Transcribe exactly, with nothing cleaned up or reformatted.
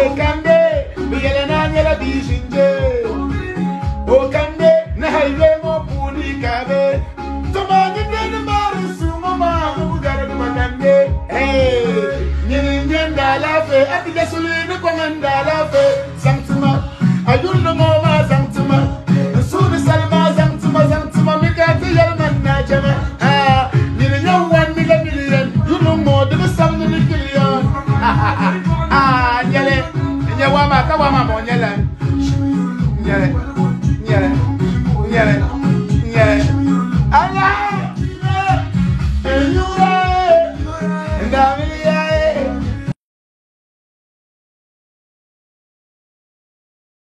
kande biyele na nyela bishinje o kande na haywe mo puni kabe toma nyinde ni marisu mama ugare ni kande eh nyini nyenda lafe abije sulini kwa nganda lafe samtuma ayuno mama samtuma sunu salma samtuma samtuma mikati yalman na jama ah nyini nyawan million million you know more than seven million ah nyele nyewama kawama mo nyele nyele